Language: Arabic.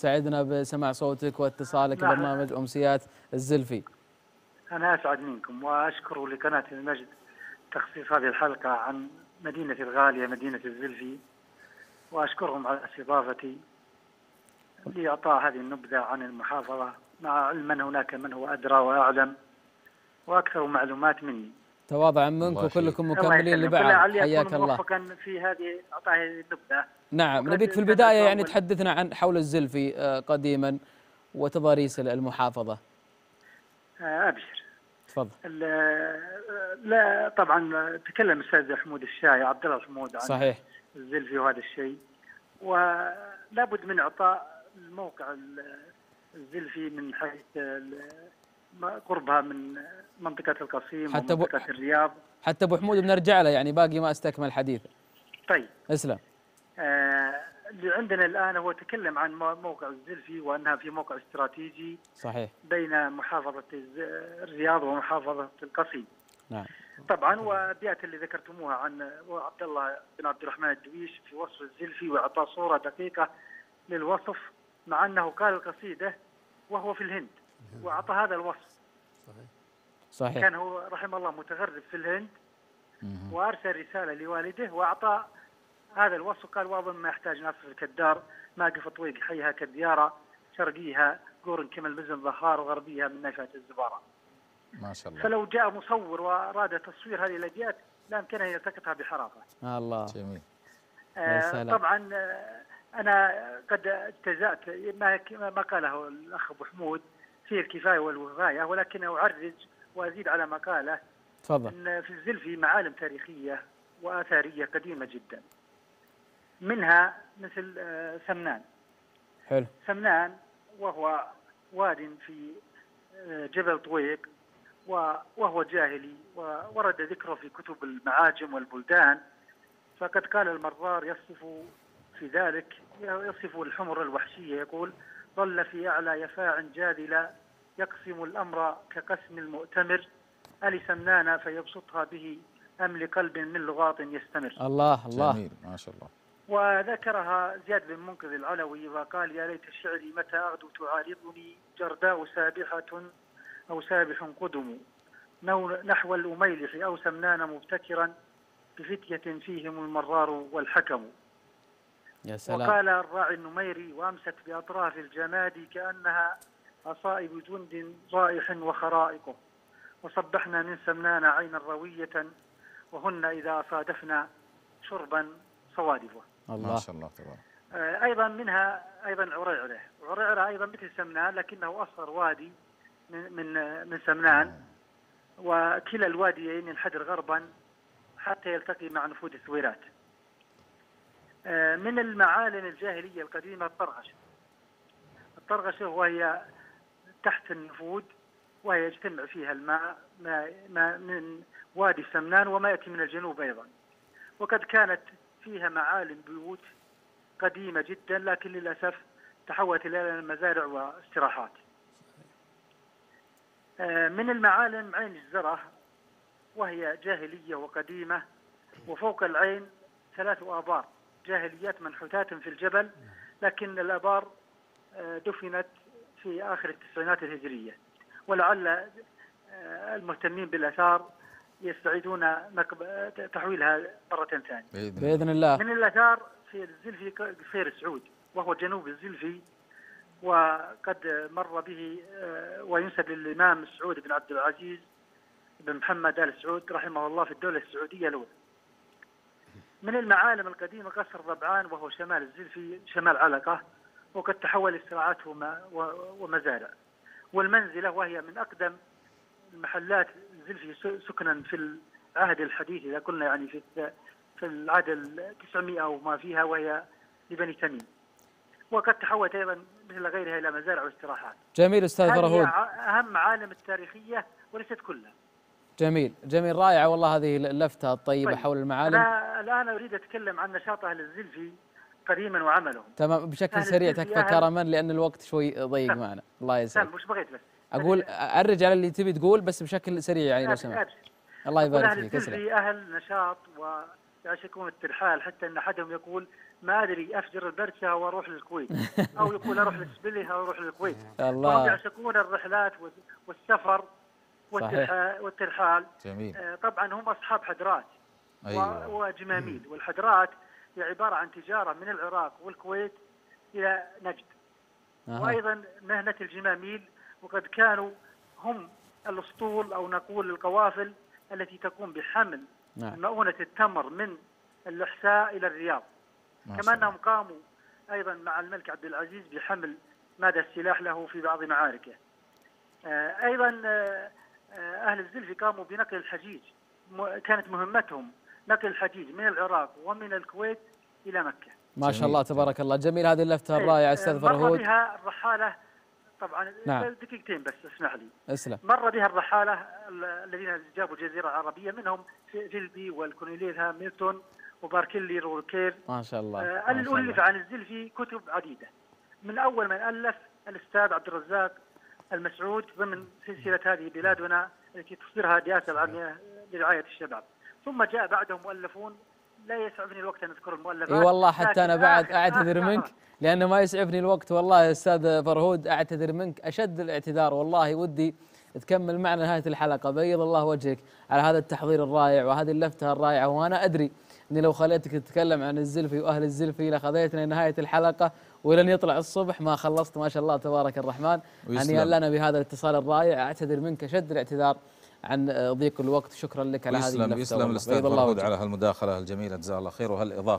سعدنا بسماع صوتك واتصالك نعم. ببرنامج أمسيات الزلفي. أنا أسعد منكم وأشكر لقناة المجد تخصيص هذه الحلقة عن مدينة الغالية مدينة الزلفي، وأشكرهم على استضافتي لإعطاء هذه النبذة عن المحافظة، مع علم أن هناك من هو أدرى وأعلم وأكثر معلومات مني. تواضعا منك وكلكم مكملين لبعض. لعلي حياك أكون الله. موفقا في هذه إعطاء هذه النبذة. نعم، نبيك في البداية يعني تحدثنا عن حول الزلفي قديما وتضاريس المحافظة. أبشر. تفضل. لا طبعا تكلم الأستاذ حمود الشاي عبد الله حمود عن صحيح الزلفي وهذا الشيء، ولا بد من إعطاء الموقع الزلفي من حيث قربها من منطقة القصيم ومنطقة الرياض. حتى أبو حمود بنرجع له، يعني باقي ما استكمل حديثه. طيب اسلم. اللي عندنا الآن هو تكلم عن موقع الزلفي وأنها في موقع استراتيجي صحيح بين محافظة الرياض ومحافظة القصيم. نعم. طبعا وابيات اللي ذكرتموها عن عبد الله بن عبد الرحمن الدويش في وصف الزلفي واعطاء صوره دقيقه للوصف، مع انه قال القصيده وهو في الهند واعطى هذا الوصف. صحيح. كان هو رحمه الله متغرب في الهند وارسل رساله لوالده واعطى هذا الوصف، قال واظن ما يحتاج ناصر الكدار ما قف طويق حيها كدياره شرقيها قورن كمل مزن ظهار وغربيها من نفات الزباره. ما شاء الله. فلو جاء مصور واراد تصوير هذه الابيات لا يمكنه ان يلتقطها بحرافه. الله جميل. طبعا انا قد اجتزأت ما قاله الاخ ابو حمود فيه الكفايه والوغايه، ولكن اعرج وازيد على ما قاله. تفضل. ان في الزلفي معالم تاريخيه واثاريه قديمه جدا، منها مثل سمنان. حلو. سمنان وهو واد في جبل طويق وهو جاهلي وورد ذكره في كتب المعاجم والبلدان، فقد قال المرار يصف في ذلك، يصف الحمر الوحشية يقول ظل في أعلى يفاع جاذلا يقسم الأمر كقسم المؤتمر ألي سمنانا فيبسطها به أم لقلب من لغاط يستمر. الله الله. جميل ما شاء الله. وذكرها زياد بن منقذ العلوي وقال يا ليت شعري متى أغدو تعارضني جرداء سابحة أو سابح قدم نحو الأميلح أو سمنان مبتكرا بفتية فيهم المرار والحكم. يا سلام. وقال الراعي النميري وأمست بأطراف الجماد كأنها أصائب جند رائح وخرائقه وصبحنا من سمنان عينا روية وهن إذا أصادفنا شربا صوادفه. الله. ما شاء الله تبارك. أيضا منها أيضا عريعرة. عريعرة أيضا مثل سمنان لكنه أصغر وادي من سمنان، وكلا الواديين ينحدر غربا حتى يلتقي مع نفود الثويرات. من المعالم الجاهلية القديمة الطرغشة. الطرغشة وهي تحت النفود وهي يجتمع فيها الماء من وادي سمنان وما يأتي من الجنوب أيضا، وقد كانت فيها معالم بيوت قديمة جدا لكن للأسف تحولت إلى مزارع واستراحات. من المعالم عين الزرة وهي جاهلية وقديمة، وفوق العين 3 آبار جاهليات منحوتات في الجبل، لكن الآبار دفنت في آخر التسعينات الهجرية، ولعل المهتمين بالآثار يستعيدون تحويلها مرة ثانية بإذن الله. من الآثار في الزلفي قصير سعود وهو جنوب الزلفي، وقد مر به وينسب للإمام سعود بن عبد العزيز بن محمد آل سعود رحمه الله في الدولة السعودية الأولى. من المعالم القديمة قصر ربعان وهو شمال الزلفي شمال علقة، وقد تحول استراحات ومزارع. والمنزلة وهي من أقدم المحلات الزلفي سكنا في العهد الحديث إذا قلنا يعني في العهد 900 وما فيها، وهي لبني تميم، وقد تحولت أيضا مثل غيرها إلى مزارع واستراحات. جميل أستاذ فرهود. هذه أهم معالم التاريخية وليست كلها. جميل جميل رائعة والله هذه اللفتة الطيبة. طيب. حول المعالم. أنا الآن أريد أتكلم عن نشاط أهل الزلفي قديما وعملهم. تمام بشكل سريع تكفى كرما لأن الوقت شوي ضيق معنا. الله يسعدك. وش بغيت بس أقول أرجع على اللي تبي تقول بس بشكل سريع يعني لو سمحت. الله يبارك فيك. أهل الزلفي أهل نشاط ويعشقون الترحال، حتى أن أحدهم يقول ما ادري افجر البركه واروح للكويت او يقول اروح لاسبانيا او اروح للكويت. الله. فهم يعشقون الرحلات والسفر والترحال. جميل. طبعا هم اصحاب حضرات أيوة. وجماميل، والحضرات هي عباره عن تجاره من العراق والكويت الى نجد. وايضا مهنه الجماميل، وقد كانوا هم الاسطول او نقول القوافل التي تقوم بحمل مؤونه التمر من الاحساء الى الرياض. كما انهم قاموا ايضا مع الملك عبد العزيز بحمل مادة السلاح له في بعض معاركه. ايضا اهل الزلفي قاموا بنقل الحجيج، كانت مهمتهم نقل الحجيج من العراق ومن الكويت الى مكه. ما شاء الله تبارك الله، جميل هذه اللفته الرائعه استاذ فرهود. مر بها الرحاله طبعا. نعم. دقيقتين بس اسمح لي. اسلم. مر بها الرحاله الذين جابوا الجزيره العربيه، منهم فيلبي والكونيليل هامilton وباركلي روركير. ما شاء الله. ألف عن الزلفي كتب عديده، من اول من الف الاستاذ عبد الرزاق المسعود ضمن سلسله هذه بلادنا التي تصدرها الرئاسه العامه لرعايه الشباب، ثم جاء بعدهم مؤلفون لا يسعفني الوقت ان اذكر المؤلفات. اي والله حتى انا بعد اعتذر منك لانه ما يسعفني الوقت، والله يا استاذ فرهود اعتذر منك اشد الاعتذار، والله ودي تكمل معنا نهايه الحلقه. بيض الله وجهك على هذا التحضير الرائع وهذه اللفته الرائعه، وانا ادري اني لو خليتك تتكلم عن الزلفي واهل الزلفي لخذيتنا نهايه الحلقه ولن يطلع الصبح ما خلصت. ما شاء الله تبارك الرحمن. هنيئا لنا بهذا الاتصال الرائع، اعتذر منك اشد الاعتذار عن ضيق الوقت. شكرا لك على هذه اللفته. يسلم الاستاذ فرهود على هالمداخله الجميله، جزاه الله خير. وهالاضافه